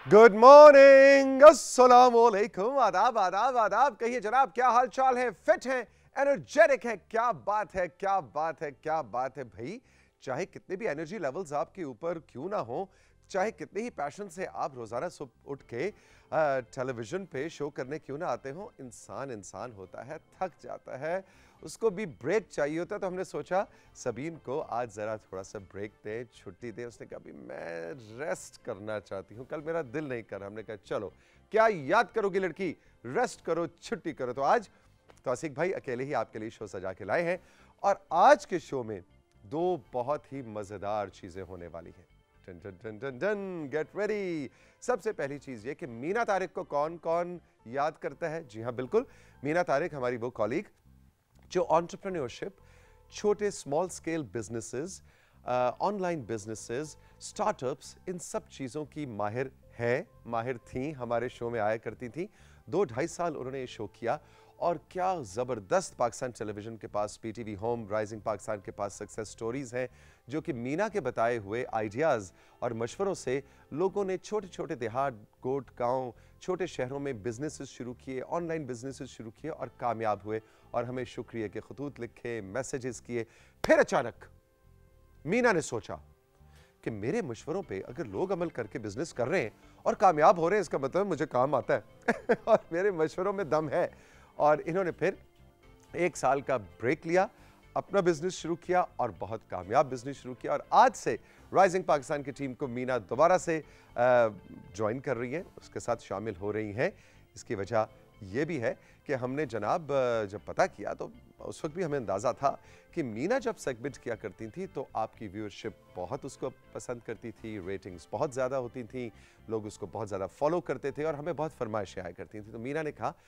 Good morning, अस्सलामुअलैकुम, आदाब आदाब आदाब। कहिए जनाब, क्या हाल चाल है? फिट हैं, एनर्जेटिक है? क्या बात है, क्या बात है, क्या बात है भाई। चाहे कितने भी एनर्जी लेवल्स आपके ऊपर क्यों ना हो, चाहे कितने ही पैशन से आप रोजाना सुबह उठ के टेलीविजन पे शो करने क्यों ना आते हो, इंसान इंसान होता है, थक जाता है, उसको भी ब्रेक चाहिए होता है। तो हमने सोचा सबीन को आज ज़रा थोड़ा सा ब्रेक दें, छुट्टी दें। उसने कहा भी मैं रेस्ट करना चाहती हूँ, कल मेरा दिल नहीं कर रहा। हमने कहा चलो क्या याद करोगी लड़की, रेस्ट करो, छुट्टी करो। तो आज तौसीक भाई अकेले ही आपके लिए शो सजा के लाए हैं और आज के शो में दो बहुत ही मज़ेदार चीज़ें होने वाली हैं। Done done done done done, get ready. सबसे पहली चीज़ ये कि मीना तारिक को कौन कौन याद करता है? जी हाँ बिल्कुल, मीना तारिक हमारी वो कॉलीग जो एंटरप्रेन्योरशिप, छोटे small scale businesses, online businesses, startups, इन सब चीज़ों की माहिर थी, हमारे शो में आया करती थी। 2-2.5 साल उन्होंने ये शो किया और क्या ज़बरदस्त पाकिस्तान टेलीविज़न के पास, पीटीवी होम, राइजिंग पाकिस्तान के पास सक्सेस स्टोरीज़ हैं जो कि मीना के बताए हुए आइडियाज़ और मशवरों से लोगों ने छोटे छोटे देहात, कोट गांव, छोटे शहरों में बिजनेसेस शुरू किए, ऑनलाइन बिजनेसेस शुरू किए और कामयाब हुए और हमें शुक्रिया के खतूत लिखे, मैसेजेस किए। फिर अचानक मीना ने सोचा कि मेरे मशवरों पे अगर लोग अमल करके बिजनेस कर रहे हैं और कामयाब हो रहे हैं, इसका मतलब मुझे काम आता है और मेरे मशवरों में दम है। और इन्होंने फिर 1 साल का ब्रेक लिया, अपना बिजनेस शुरू किया और बहुत कामयाब बिजनेस शुरू किया। और आज से राइजिंग पाकिस्तान की टीम को मीना दोबारा से ज्वाइन कर रही है, उसके साथ शामिल हो रही हैं। इसकी वजह यह भी है कि हमने जनाब जब पता किया तो उस वक्त भी हमें अंदाज़ा था कि मीना जब सेगमेंट किया करती थी तो आपकी व्यूअरशिप बहुत उसको पसंद करती थी, रेटिंग्स बहुत ज़्यादा होती थी, लोग उसको बहुत ज़्यादा फॉलो करते थे और हमें बहुत फरमाइशें आया करती थी। तो मीना ने कहा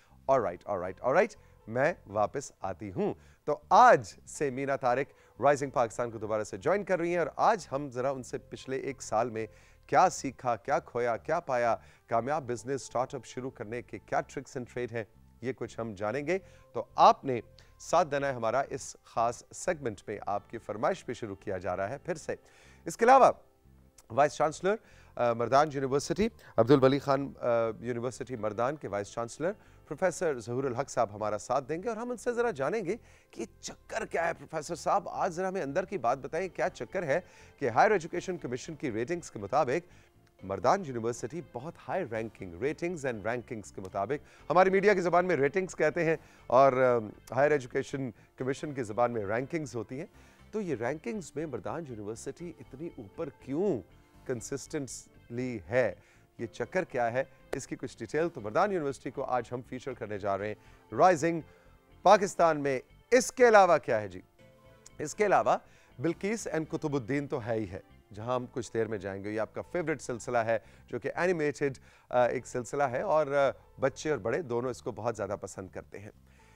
ऑलराइट, मैं वापस आती हूँ। तो आज से मीना तारिक राइजिंग पाकिस्तान को दोबारा से ज्वाइन कर रही हैं और आज हम ज़रा उनसे पिछले 1 साल में क्या सीखा, क्या खोया, क्या पाया, कामयाब बिजनेस स्टार्टअप शुरू करने के क्या ट्रिक्स एंड ट्रेड हैं, ये कुछ हम जानेंगे। तो आपने साथ देना है हमारा इस खास सेगमेंट में, आपकी फरमाइश पे शुरू किया जा रहा है फिर से। इसके अलावा vice chancellor Mardan university, Abdul Wali Khan university Mardan के वाइस चांसलर प्रोफेसर ज़हूरुल हक साहब हमारा साथ देंगे और हम उनसे ज़रा जानेंगे कि चक्कर क्या है। प्रोफेसर साहब आज ज़रा हमें अंदर की बात बताएं, क्या चक्कर है कि हायर एजुकेशन कमीशन की रेटिंग्स के मुताबिक मर्दान यूनिवर्सिटी बहुत high ranking, ratings and rankings के मुताबिक, हमारी मीडिया की ज़बान में रेटिंग्स कहते हैं और हायर एजुकेशन कमीशन की ज़बान में रैंकिंग्स होती हैं। तो ये रैंकिंग्स में मर्दान यूनिवर्सिटी इतनी ऊपर क्यों कंसिस्टेंटली है, ये चक्कर क्या है, इसकी कुछ डिटेल तो मर्दान यूनिवर्सिटी को आज हम फीचर करने जा रहे हैं राइजिंग पाकिस्तान में। इसके अलावा क्या है जी? इसके अलावा बिल्किस एंड कुतुबुद्दीन तो है ही है, जहां हम कुछ देर में जाएंगे। ये आपका फेवरेट सिलसिला है जो कि एनिमेटेड एक सिलसिला है और बच्चे और बड़े दोनों इसको बहुत ज़्यादा पसंद करते हैं।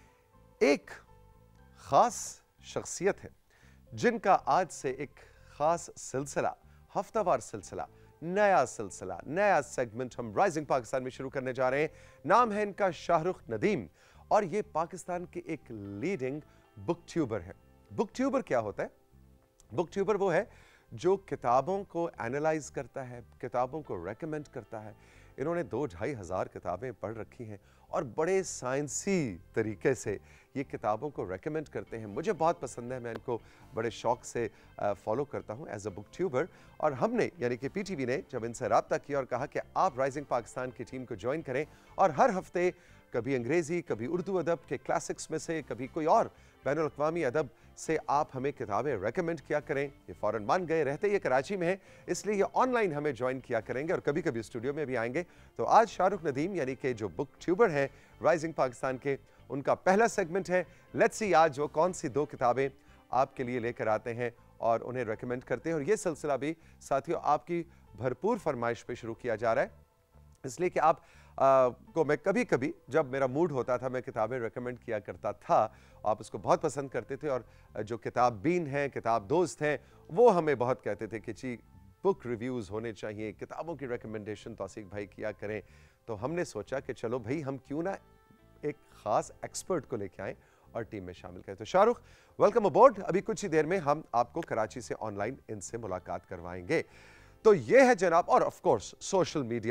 एक ख़ास शख्सियत है जिनका आज से एक ख़ास सिलसिला, हफ्तावार सिलसिला, नया सिलसिला, नया सेगमेंट हम राइजिंग पाकिस्तान में शुरू करने जा रहे हैं। नाम है इनका शाहरुख नदीम और ये पाकिस्तान के एक लीडिंग बुक ट्यूबर है। बुक ट्यूबर क्या होता है? बुक ट्यूबर वो है जो किताबों को एनालाइज करता है, किताबों को रेकमेंड करता है। इन्होंने 2-2.5 हज़ार किताबें पढ़ रखी हैं और बड़े साइंसी तरीके से ये किताबों को रेकमेंड करते हैं। मुझे बहुत पसंद है, मैं इनको बड़े शौक से फॉलो करता हूँ एज अ बुक ट्यूबर। और हमने यानी कि पीटीवी ने जब इनसे रब्ता किया और कहा कि आप राइजिंग पाकिस्तान की टीम को ज्वाइन करें और हर हफ्ते कभी अंग्रेज़ी, कभी उर्दू अदब के क्लासिक्स में से, कभी कोई और बैनुल अक़वामी अदब से आप हमें किताबें रेकमेंड किया करें। ये फ़ौरन मान गए, रहते ये कराची में है इसलिए ये ऑनलाइन हमें ज्वाइन किया करेंगे और कभी कभी स्टूडियो में भी आएंगे। तो आज शाहरुख नदीम यानी कि जो बुक ट्यूबर हैं राइजिंग पाकिस्तान के, उनका पहला सेगमेंट है। लेट्स सी आज वो कौन सी 2 किताबें आपके लिए लेकर आते हैं और उन्हें रेकमेंड करते हैं। और ये सिलसिला भी साथियों आपकी भरपूर फरमाइश पे शुरू किया जा रहा है, इसलिए कि आप को मैं कभी कभी जब मेरा मूड होता था मैं किताबें रेकमेंड किया करता था, आप उसको बहुत पसंद करते थे। और जो किताब बीन हैं, किताब दोस्त हैं, वो हमें बहुत कहते थे कि जी बुक रिव्यूज़ होने चाहिए, किताबों की रिकमेंडेशन तौसीक भाई किया करें। तो हमने सोचा कि चलो भाई हम क्यों ना एक ख़ास एक्सपर्ट को लेके आएँ और टीम में शामिल करें। तो शाहरुख, वेलकम अबॉर्ड। अभी कुछ ही देर में हम आपको कराची से ऑनलाइन इनसे मुलाकात करवाएंगे। तो ये है जनाब, और of course social media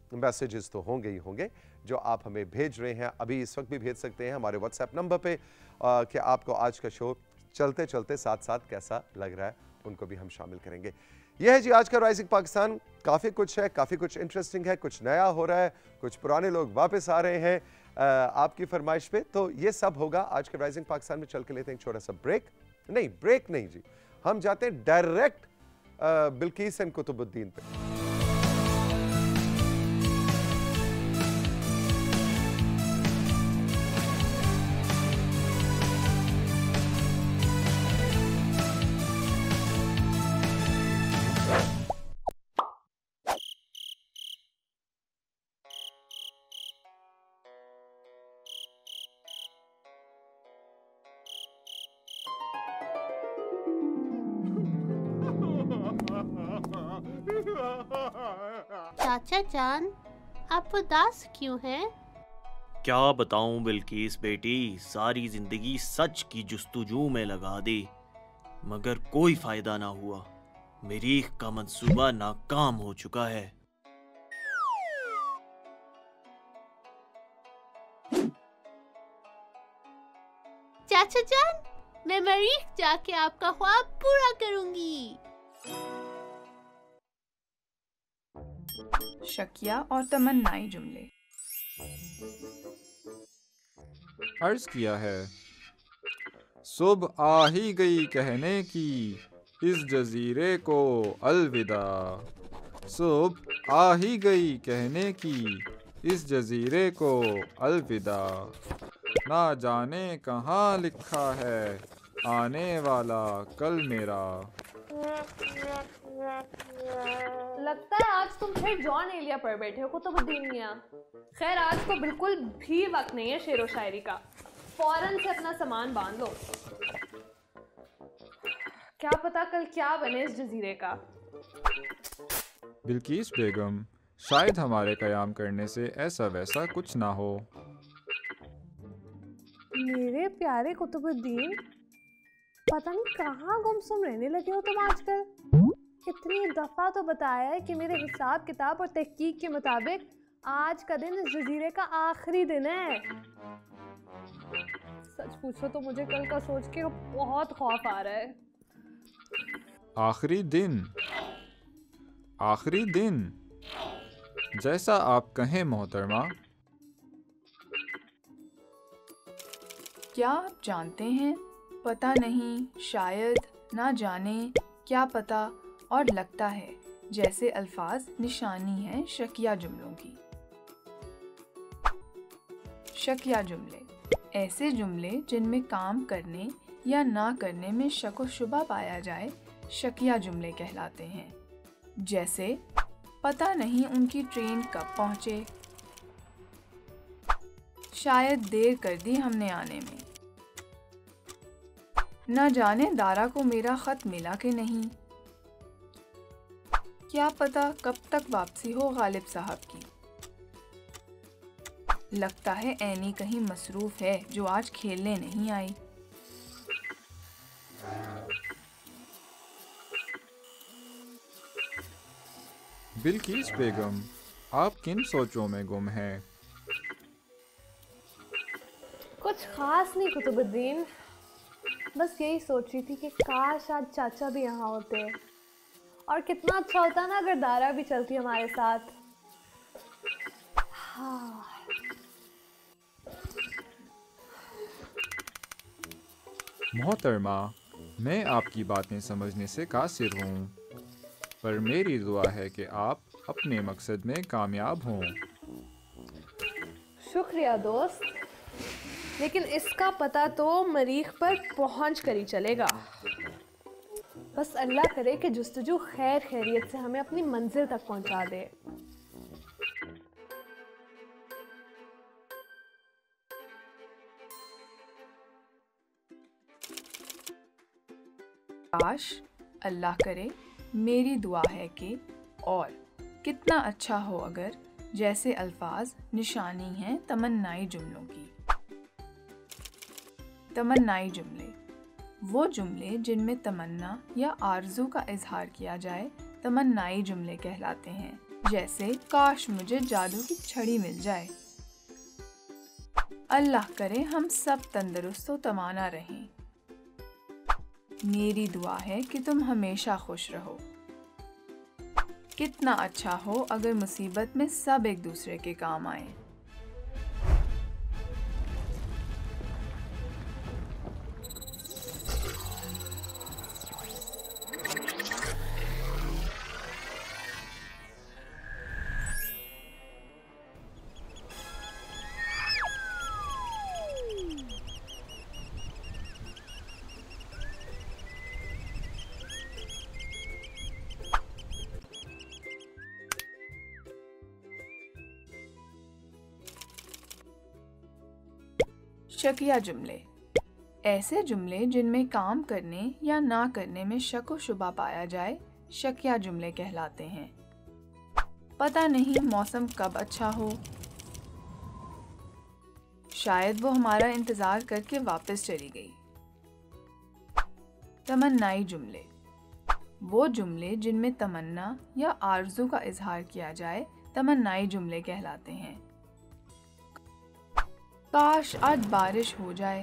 messages तो होंगे ही होंगे जो आप हमें भेज रहे हैं, अभी इस वक्त भी भेज सकते हैं हमारे व्हाट्सएप नंबर पे कि आपको आज का शो चलते चलते साथ साथ कैसा लग रहा है, उनको भी हम शामिल करेंगे। यह है जी आज का राइजिंग पाकिस्तान। काफ़ी कुछ है, काफ़ी कुछ इंटरेस्टिंग है, कुछ नया हो रहा है, कुछ पुराने लोग वापस आ रहे हैं आपकी फरमाइश पे। तो ये सब होगा आज के राइजिंग पाकिस्तान में। चल के लेते हैं एक छोटा सा ब्रेक। नहीं, ब्रेक नहीं जी, हम जाते हैं डायरेक्ट बिल्कीस एंड कुतुबुद्दीन पे। चाचा जान, आप उदास क्यों हैं? क्या बताऊं बिल्किस बेटी, सारी जिंदगी सच की जुस्तजू में लगा दी मगर कोई फायदा ना हुआ। मरीख का मंसूबा नाकाम हो चुका है। चाचा जान, मैं मरीख जाके आपका ख्वाब पूरा करूंगी। शकिया और तमन्नाई जुमले। अर्ज किया है, सुबह आ ही गई कहने की इस जजीरे को अलविदा। सुबह आ ही गई कहने की इस जजीरे को अलविदा। ना जाने कहाँ लिखा है आने वाला कल मेरा। लगता है आज तुम फिर जॉन एलिया पर बैठे हो कुतुबुद्दीन मियां। खैर, आज तो बिल्कुल भी वक्त नहीं है शेरो शायरी का। फौरन से अपना सामान बांध लो। क्या पता कल क्या बने इस जजीरे का। बिल्किस बेगम, शायद हमारे कयाम करने से ऐसा वैसा कुछ ना हो। मेरे प्यारे कुतुबुद्दीन, पता नहीं कहाँ गुमसुम रहने लगे हो तुम आजकल। कितनी दफा तो बताया है कि मेरे हिसाब किताब और तहकीक के मुताबिक आज का दिन इस जजीरे का आखिरी दिन है। सच पूछो तो मुझे कल का सोच के बहुत खौफ आ रहा है। आखिरी दिन, आखिरी दिन, जैसा आप कहें मोहतरमा। क्या आप जानते हैं, पता नहीं, शायद, ना जाने, क्या पता और लगता है जैसे अल्फाज निशानी है शकिया जुमलों की। शकिया जुमले ऐसे जुमले जिनमें काम करने या ना करने में शक व शुबा पाया जाए, शकिया जुमले कहलाते हैं। जैसे पता नहीं उनकी ट्रेन कब पहुंचे, शायद देर कर दी हमने आने में, न जाने दारा को मेरा खत मिला कि नहीं, क्या पता कब तक वापसी हो गालिब साहब की, लगता है ऐनी कहीं मसरूफ है जो आज खेलने नहीं आई। बिल्किस बेगम, आप किन सोचों में गुम हैं? कुछ खास नहीं कुतुबुद्दीन, बस यही सोच रही थी कि काश आज चाचा भी यहाँ होते और कितना अच्छा होता ना अगर दारा भी चलती हमारे साथ। हाँ। मोहतरमा, मैं आपकी बातें समझने से कासिर हूँ, पर मेरी दुआ है कि आप अपने मकसद में कामयाब हों। शुक्रिया दोस्त, लेकिन इसका पता तो मरीख पर पहुंच कर ही चलेगा। बस अल्लाह करे कि जुस्तजू खैर खैरियत से हमें अपनी मंजिल तक पहुंचा दे। काश, अल्लाह करे, मेरी दुआ है कि और कितना अच्छा हो अगर जैसे अल्फाज निशानी हैं तमन्नाई जुमलों की। तमन्नाई जुमले वो जुमले जिनमें तमन्ना या आरजू का इजहार किया जाए, तमन्नाई जुमले कहलाते हैं। जैसे काश मुझे जादू की छड़ी मिल जाए। अल्लाह करे हम सब तंदुरुस्त व तवाना रहें। मेरी दुआ है कि तुम हमेशा खुश रहो। कितना अच्छा हो अगर मुसीबत में सब एक दूसरे के काम आए। शकिया जुमले, ऐसे जुमले जिनमें काम करने या ना करने में शक व शुबा पाया जाए शकिया जुमले कहलाते हैं। पता नहीं मौसम कब अच्छा हो, शायद वो हमारा इंतजार करके वापस चली गई। तमन्नाई जुमले, वो जुमले जिनमें तमन्ना या आरज़ू का इजहार किया जाए तमन्नाई जुमले कहलाते हैं। काश आज बारिश हो जाए।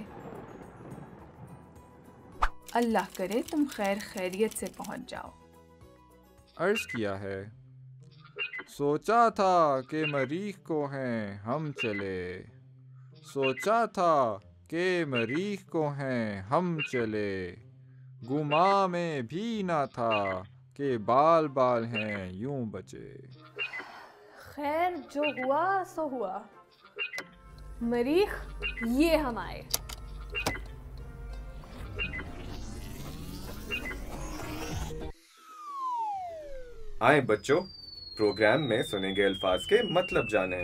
अल्लाह करे तुम खैर खैरियत से पहुंच जाओ। अर्ज किया है, सोचा था कि मरीख को हैं हम चले, सोचा था कि मरीख को हैं हम चले, गुमा में भी ना था कि बाल बाल हैं यूं बचे। खैर जो हुआ सो हुआ। मरीख ये हम आए। आए बच्चों, प्रोग्राम में सुनेंगे अल्फाज के मतलब जाने।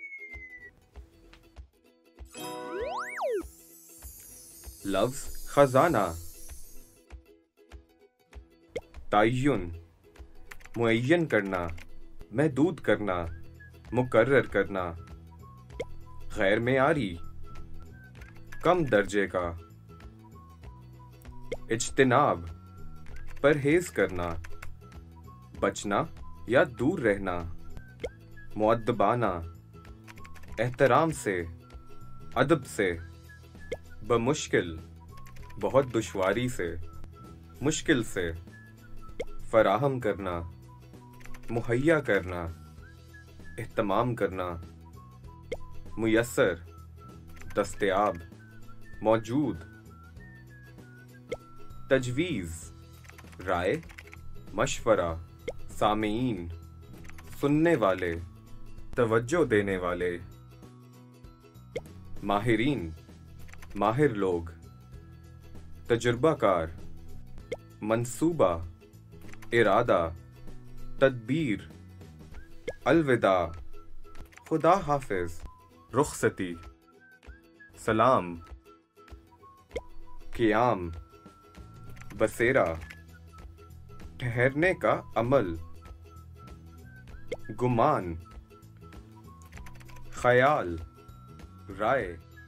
लफ्ज खजाना, तय्युन मुअय्यन करना, महदूद करना, मुकर्रर करना, गैर मेआरी कम दर्जे का, इज्तिनाब परहेज करना, बचना या दूर रहना, मुअद्दबाना एहतराम से, अदब से, बमुश्किल बहुत दुश्वारी से, मुश्किल से, फराहम करना, मुहैया करना, एहतमाम करना, मुयस्सर दस्तयाब, मौजूद, तजवीज़ राय, मशवरा, सामीन सुनने वाले, तवज्जो देने वाले, माहिरीन माहिर लोग, तजुर्बाकार, मंसूबा, इरादा, तदबीर, अलविदा, खुदा हाफिज, रुखसती, सलाम, क़ियाम, बसेरा, ठहरने का अमल, गुमान, ख्याल, राय।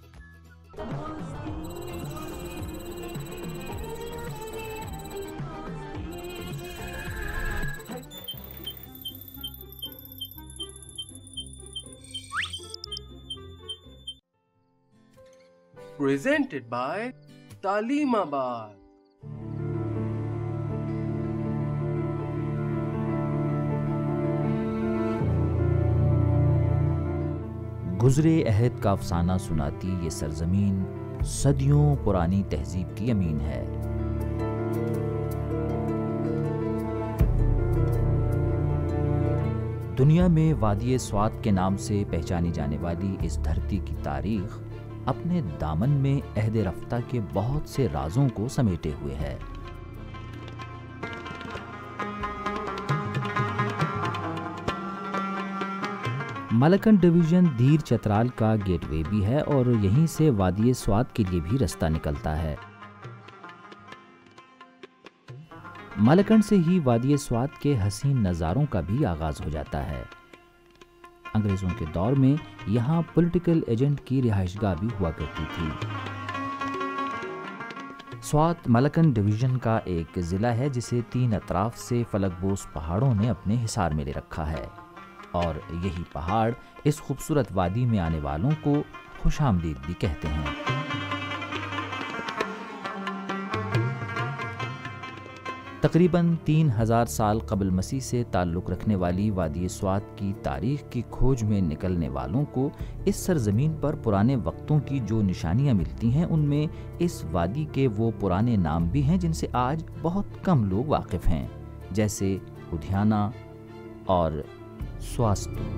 Presented by Talimabad. गुज़रे अहद का अफसाना सुनाती ये सरजमीन सदियों पुरानी तहजीब की अमीन है। दुनिया में वादी स्वात के नाम से पहचानी जाने वाली इस धरती की तारीख अपने दामन में अहद रफ्ता के बहुत से राजों को समेटे हुए है। मलकन डिवीज़न धीर चतराल का गेटवे भी है और यहीं से वादी स्वात के लिए भी रास्ता निकलता है। मलकन से ही वादी स्वात के हसीन नज़ारों का भी आगाज हो जाता है। अंग्रेज़ों के दौर में यहाँ पॉलिटिकल एजेंट की रिहाइशगाह भी हुआ करती थी। स्वात मलकन डिवीज़न का एक ज़िला है जिसे 3 अतराफ से फलकबोस पहाड़ों ने अपने हिसार में ले रखा है। और यही पहाड़ इस खूबसूरत वादी में आने वालों को खुशामदीद भी कहते हैं। तकरीबन 3000 साल कबल मसीह से ताल्लुक़ रखने वाली वादी स्वात की तारीख़ की खोज में निकलने वालों को इस सरज़मीन पर पुराने वक्तों की जो निशानियाँ मिलती हैं, उनमें इस वादी के वो पुराने नाम भी हैं जिनसे आज बहुत कम लोग वाकिफ़ हैं, जैसे लुधियाना और स्वास्तु।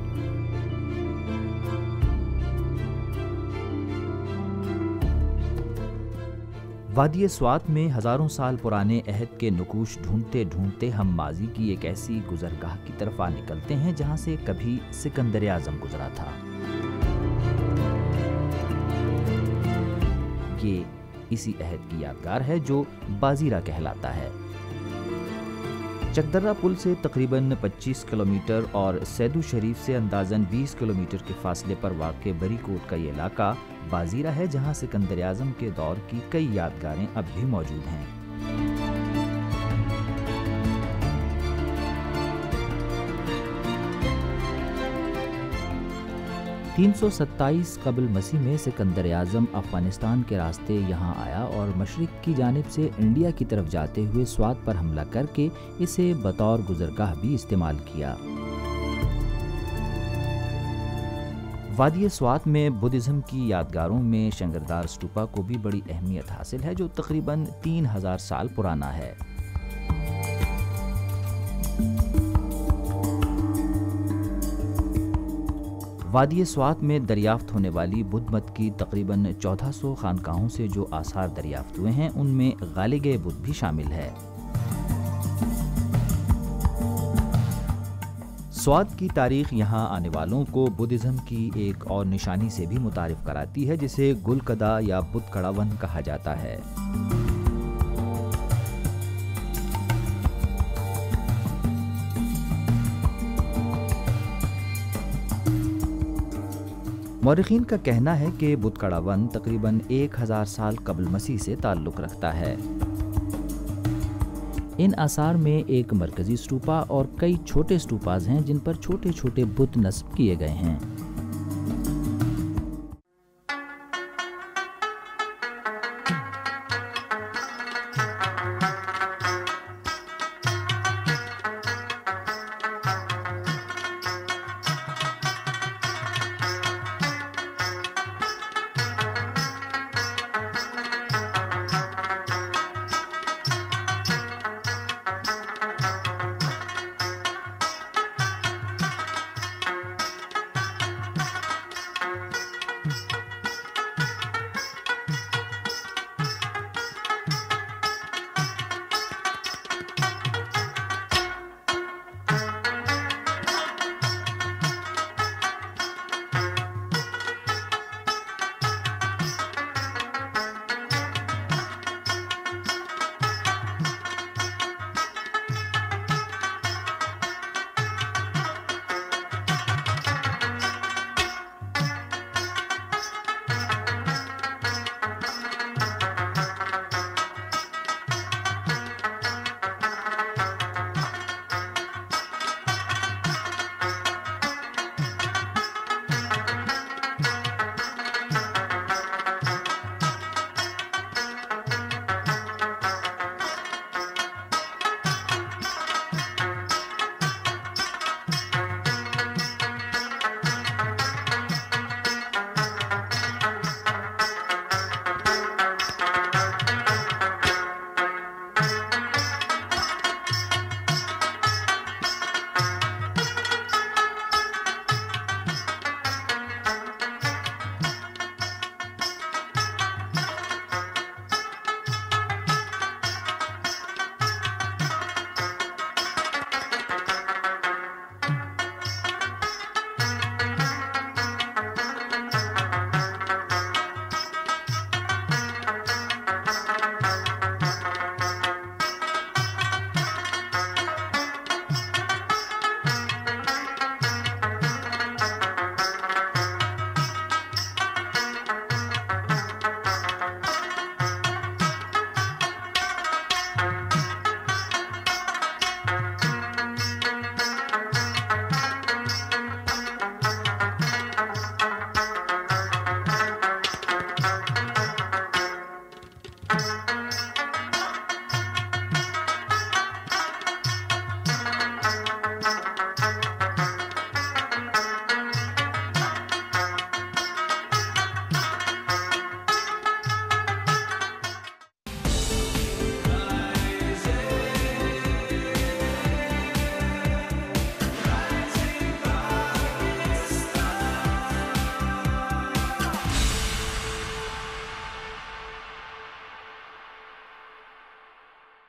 वादी स्वात में हज़ारों साल पुराने अहद के नुकूश ढूंढते ढूंढते हम माजी की एक ऐसी गुजरगाह की तरफ आ निकलते हैं जहां से कभी सिकंदर आज़म गुजरा था। ये इसी अहद की यादगार है जो बाजीरा कहलाता है। चकदर्रा पुल से तकरीबन 25 किलोमीटर और सैदू शरीफ से अंदाजन 20 किलोमीटर के फासले पर वाक़ बरीकोट का ये इलाका बाजीरा है, जहां सिकंदर आज़म के दौर की कई यादगारें अब भी मौजूद हैं। 327 कबल मसीह में सिकंदर आज़म अफ़गानिस्तान के रास्ते यहाँ आया और मशरिक़ की जानिब से इंडिया की तरफ जाते हुए स्वात पर हमला करके इसे बतौर गुज़रगाह भी इस्तेमाल किया। वादी स्वात में बुद्धिज़्म की यादगारों में शंकरदार स्तूपा को भी बड़ी अहमियत हासिल है, जो तकरीबन 3000 साल पुराना है। वादी स्वात में दरियाफ्त होने वाली बुद्ध मत की तकरीबन 1400 खानकाहों से जो आसार दरियाफ्त हुए हैं, उनमें गाले गए बुद्ध भी शामिल है। स्वात की तारीख यहाँ आने वालों को बुद्धिज़्म की एक और निशानी से भी मुतारिफ कराती है, जिसे गुलकदा या बुतकड़ावन कहा जाता है। मौरिखीन का कहना है कि बुतकड़ावन तकरीबन 1000 साल कबल मसीह से ताल्लुक़ रखता है। इन आसार में एक मरकज़ी स्तूपा और कई छोटे स्तूपाज हैं जिन पर छोटे छोटे बुत नस्ब किए गए हैं।